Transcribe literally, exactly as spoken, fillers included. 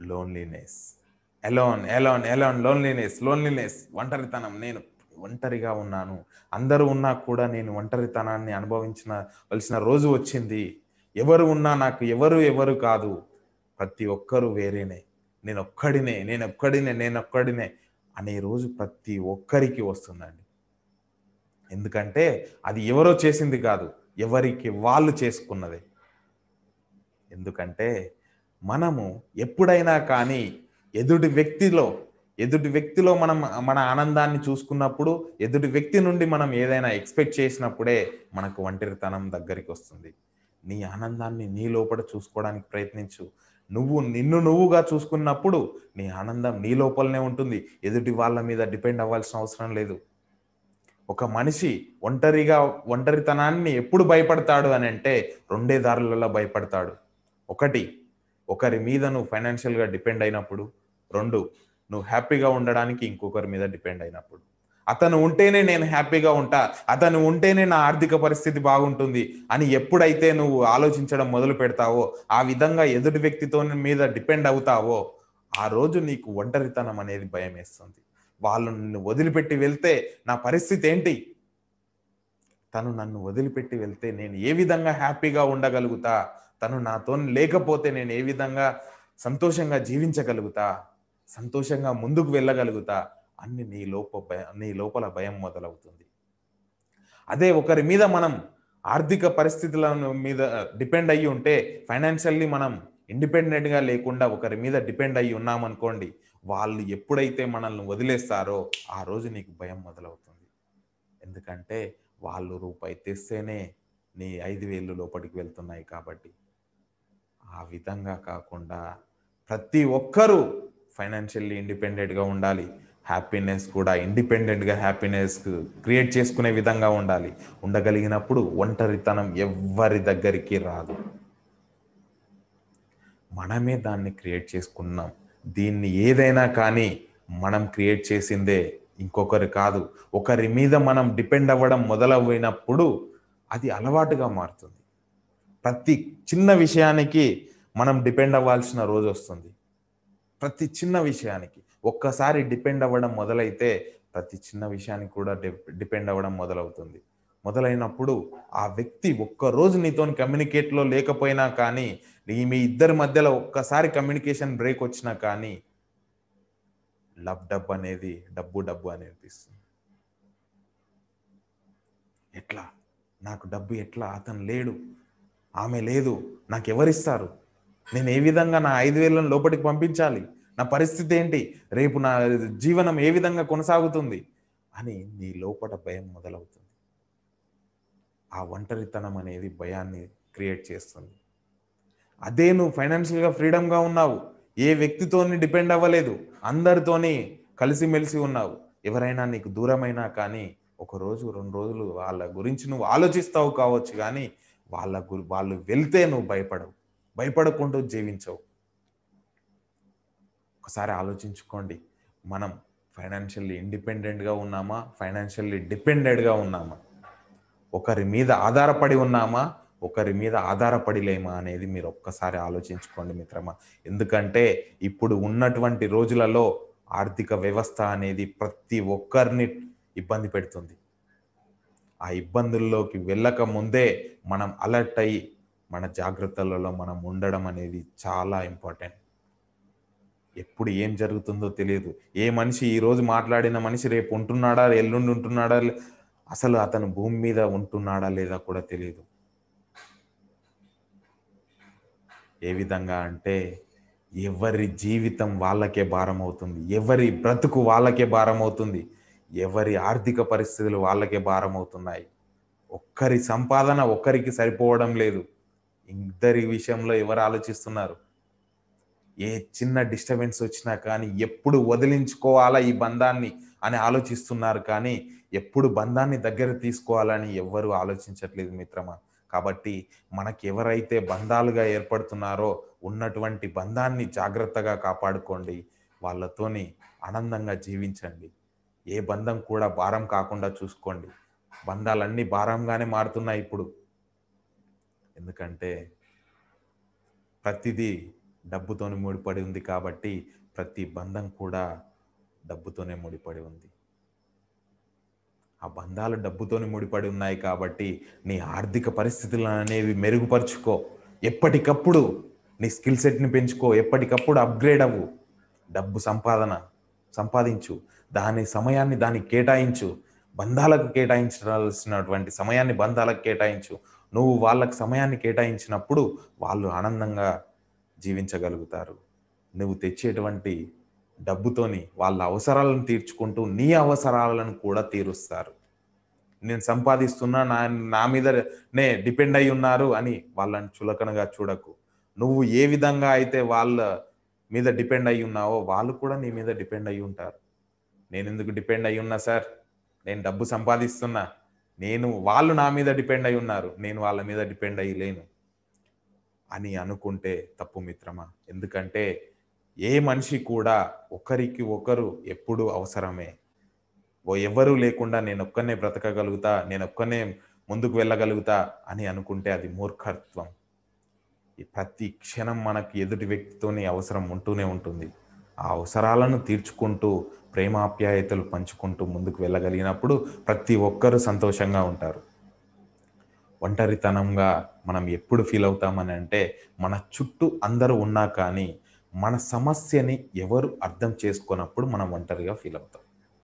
Loneliness, alone alone alone loneliness loneliness ఒంటరితనం. నేను ఒంటరిగా ఉన్నాను, అందరూ ఉన్నా కూడా నేను ఒంటరితనాన్ని అనుభవించిన వలసిన రోజు వచ్చింది. ఎవరు ఉన్నా నాకు ఎవరు ఎవరు కాదు, ప్రతి ఒక్కరూ వేరేనే, నేను ఒక్కడినే నేను ఒక్కడినే నేను ఒక్కడినే అనే రోజు ప్రతి ఒక్కరికి వస్తుందండి. ఎందుకంటే అది ఎవరో చేసింది కాదు, ఎవరికి వాళ్ళు చేసుకున్నదే. ఎందుకంటే మనము ఎప్పుడైనా కానీ ఎదుటి వ్యక్తిలో ఎదుటి వ్యక్తిలో మనం మన ఆనందాన్ని చూసుకున్నప్పుడు, ఎదుటి వ్యక్తి నుండి మనం ఏదైనా ఎక్స్పెక్ట్ చేసినప్పుడే మనకు ఒంటరితనం దగ్గరికి వస్తుంది. నీ ఆనందాన్ని నీ లోపల చూసుకోవడానికి ప్రయత్నించు. నువ్వు నిన్ను నువ్వుగా చూసుకున్నప్పుడు నీ ఆనందం నీ లోపలనే ఉంటుంది. ఎదుటి వాళ్ళ మీద డిపెండ్ అవ్వాల్సిన అవసరం లేదు. ఒక మనిషి ఒంటరిగా ఒంటరితనాన్ని ఎప్పుడు భయపడతాడు అని అంటే రెండే దారులలో భయపడతాడు. ఒకటి, ఒకరి మీద నువ్వు ఫైనాన్షియల్గా డిపెండ్ అయినప్పుడు. రెండు, నువ్వు హ్యాపీగా ఉండడానికి ఇంకొకరి మీద డిపెండ్ అయినప్పుడు. అతను ఉంటేనే నేను హ్యాపీగా ఉంటా, అతను ఉంటేనే నా ఆర్థిక పరిస్థితి బాగుంటుంది అని ఎప్పుడైతే నువ్వు ఆలోచించడం మొదలు పెడతావో, ఆ విధంగా ఎదుటి వ్యక్తితో మీద డిపెండ్ అవుతావో, ఆ రోజు నీకు ఒంటరితనం అనేది భయం వేస్తుంది. వాళ్ళు నిన్ను వదిలిపెట్టి వెళ్తే నా పరిస్థితి ఏంటి, తను నన్ను వదిలిపెట్టి వెళ్తే నేను ఏ విధంగా హ్యాపీగా ఉండగలుగుతా, తను నాతో లేకపోతే నేను ఏ విధంగా సంతోషంగా జీవించగలుగుతా, సంతోషంగా ముందుకు వెళ్ళగలుగుతా అన్ని నీ లోప భయం నీ లోపల భయం మొదలవుతుంది. అదే ఒకరి మీద మనం ఆర్థిక పరిస్థితుల మీద డిపెండ్ అయ్యి ఉంటే, ఫైనాన్షియల్లీ మనం ఇండిపెండెంట్గా లేకుండా ఒకరి మీద డిపెండ్ అయ్యి ఉన్నామనుకోండి, వాళ్ళు ఎప్పుడైతే మనల్ని వదిలేస్తారో ఆ రోజు నీకు భయం మొదలవుతుంది. ఎందుకంటే వాళ్ళు రూపాయి తెస్తేనే నీ ఐదు వేలు లోపలికి వెళ్తున్నాయి కాబట్టి. ఆ విధంగా కాకుండా ప్రతి ఒక్కరూ ఫైనాన్షియల్లీ ఇండిపెండెంట్గా ఉండాలి. హ్యాపీనెస్ కూడా ఇండిపెండెంట్గా హ్యాపీనెస్ క్రియేట్ చేసుకునే విధంగా ఉండాలి. ఉండగలిగినప్పుడు ఒంటరితనం ఎవ్వరి దగ్గరికి రాదు, మనమే దాన్ని క్రియేట్ చేసుకున్నాం. దీన్ని ఏదైనా కానీ మనం క్రియేట్ చేసిందే, ఇంకొకరు కాదు. ఒకరి మీద మనం డిపెండ్ అవ్వడం మొదలైనప్పుడు అది అలవాటుగా మారుతుంది. ప్రతి చిన్న విషయానికి మనం డిపెండ్ అవ్వాల్సిన రోజు వస్తుంది. ప్రతి చిన్న విషయానికి ఒక్కసారి డిపెండ్ అవ్వడం మొదలైతే ప్రతి చిన్న విషయానికి కూడా డిపెండ్ అవ్వడం మొదలవుతుంది. మొదలైనప్పుడు ఆ వ్యక్తి ఒక్కరోజు నీతో కమ్యూనికేట్లో లేకపోయినా కానీ, నీ మీ ఇద్దరి మధ్యలో ఒక్కసారి కమ్యూనికేషన్ బ్రేక్ వచ్చినా కానీ లబ్ డబ్ అనేది డబ్బు డబ్బు అని అనిపిస్తుంది. ఎట్లా నాకు డబ్బు, ఎట్లా అతను లేడు, ఆమె లేదు, నాకు ఎవరిస్తారు, నేను ఏ విధంగా నా ఐదు వేలను లోపలికి పంపించాలి, నా పరిస్థితి ఏంటి, రేపు నా జీవనం ఏ విధంగా కొనసాగుతుంది అని నీ లోపల భయం మొదలవుతుంది. ఆ ఒంటరితనం అనేది భయాన్ని క్రియేట్ చేస్తుంది. అదే నువ్వు ఫైనాన్షియల్గా ఫ్రీడమ్గా ఉన్నావు, ఏ వ్యక్తితోని డిపెండ్ అవ్వలేదు, అందరితోని కలిసిమెలిసి ఉన్నావు, ఎవరైనా నీకు దూరమైనా కానీ ఒక రోజు రెండు రోజులు వాళ్ళ గురించి నువ్వు ఆలోచిస్తావు కావచ్చు, కానీ వాళ్ళ గురి వాళ్ళు వెళ్తే నువ్వు భయపడవు, భయపడకుండా జీవించవు. ఒకసారి ఆలోచించుకోండి, మనం ఫైనాన్షియల్లీ ఇండిపెండెంట్గా ఉన్నామా, ఫైనాన్షియల్లీ డిపెండెంట్గా ఉన్నామా, ఒకరి మీద ఆధారపడి ఉన్నామా, ఒకరి మీద ఆధారపడి లేమా అనేది మీరు ఒక్కసారి ఆలోచించుకోండి మిత్రమా. ఎందుకంటే ఇప్పుడు ఉన్నటువంటి రోజులలో ఆర్థిక వ్యవస్థ అనేది ప్రతి ఒక్కరిని ఇబ్బంది పెడుతుంది. ఆ ఇబ్బందుల్లోకి వెళ్ళక ముందే మనం అలర్ట్ అయ్యి మన జాగ్రత్తలలో మనం ఉండడం అనేది చాలా ఇంపార్టెంట్. ఎప్పుడు ఏం జరుగుతుందో తెలియదు. ఏ మనిషి ఈరోజు మాట్లాడిన మనిషి రేపు ఉంటున్నాడా, ఎల్లుండి ఉంటున్నాడా, అసలు అతను భూమి మీద ఉంటున్నాడా లేదా కూడా తెలియదు. ఏ విధంగా అంటే ఎవరి జీవితం వాళ్ళకే భారం అవుతుంది, ఎవరి బ్రతుకు వాళ్ళకే భారం అవుతుంది, ఎవరి ఆర్థిక పరిస్థితులు వాళ్ళకే భారం అవుతున్నాయి. ఒక్కరి సంపాదన ఒక్కరికి సరిపోవడం లేదు. ఇద్దరి విషయంలో ఎవరు ఆలోచిస్తున్నారు? ఏ చిన్న డిస్టర్బెన్స్ వచ్చినా కానీ ఎప్పుడు వదిలించుకోవాలా ఈ బంధాన్ని అని ఆలోచిస్తున్నారు, కానీ ఎప్పుడు బంధాన్ని దగ్గర తీసుకోవాలని ఎవ్వరూ ఆలోచించట్లేదు మిత్రమా. కాబట్టి మనకి ఎవరైతే బంధాలుగా ఏర్పడుతున్నారో ఉన్నటువంటి బంధాన్ని జాగ్రత్తగా కాపాడుకోండి, వాళ్ళతోని ఆనందంగా జీవించండి. ఏ బంధం కూడా భారం కాకుండా చూసుకోండి. బంధాలన్నీ భారంగానే మారుతున్నాయి ఇప్పుడు. ఎందుకంటే ప్రతిదీ డబ్బుతోని ముడిపడి ఉంది కాబట్టి ప్రతి బంధం కూడా డబ్బుతోనే ముడిపడి ఉంది. ఆ బంధాలు డబ్బుతోని ముడిపడి ఉన్నాయి కాబట్టి నీ ఆర్థిక పరిస్థితులను అనేవి మెరుగుపరుచుకో. ఎప్పటికప్పుడు నీ స్కిల్ సెట్‌ని పెంచుకో. ఎప్పటికప్పుడు అప్‌గ్రేడ్ అవ్వు. డబ్బు సంపాదన సంపాదించు. దాని సమయాన్ని దానికి కేటాయించు. బంధాలకు కేటాయించాల్సినటువంటి సమయాన్ని బంధాలకు కేటాయించు. నువ్వు వాళ్ళకి సమయాన్ని కేటాయించినప్పుడు వాళ్ళు ఆనందంగా జీవించగలుగుతారు. నువ్వు తెచ్చేటువంటి డబ్బుతోని వాళ్ళ అవసరాలను తీర్చుకుంటూ నీ అవసరాలను కూడా తీరుస్తారు. నేను సంపాదిస్తున్నా నా నా మీదనే డిపెండ్ అయ్యి ఉన్నారు అని వాళ్ళని చులకనగా చూడకు. నువ్వు ఏ విధంగా అయితే వాళ్ళ మీద డిపెండ్ అయ్యి ఉన్నావో వాళ్ళు కూడా నీ మీద డిపెండ్ అయ్యి ఉంటారు. నేనెందుకు డిపెండ్ అయ్యి ఉన్నా సార్? నేను డబ్బు సంపాదిస్తున్నా. నేను వాళ్ళు నా మీద డిపెండ్ అయ్యి ఉన్నారు. నేను వాళ్ళ మీద డిపెండ్ అయ్యి లేను అని అనుకుంటే తప్పు మిత్రమా. ఎందుకంటే ఏ మనిషి కూడా ఒకరికి ఒకరు ఎప్పుడూ అవసరమే. ఓ ఎవ్వరూ లేకుండా నేనొక్కడినే బ్రతకగలుగుతా, నేనొక్కడినే ముందుకు వెళ్ళగలుగుతా అని అనుకుంటే అది మూర్ఖత్వం. ఈ ప్రతి క్షణం మనకి ఎదుటి వ్యక్తితోని అవసరం ఉంటూనే ఉంటుంది. ఆ అవసరాలను తీర్చుకుంటూ, ప్రేమాప్యాయతలు పంచుకుంటూ ముందుకు వెళ్ళగలిగినప్పుడు ప్రతి ఒక్కరు సంతోషంగా ఉంటారు. ఒంటరితనంగా మనం ఎప్పుడు ఫీల్ అవుతామని అంటే, మన చుట్టూ అందరూ ఉన్నా కానీ, మన సమస్యని ఎవరు అర్థం చేసుకోనప్పుడు మనం ఒంటరిగా ఫీల్ అవుతాం.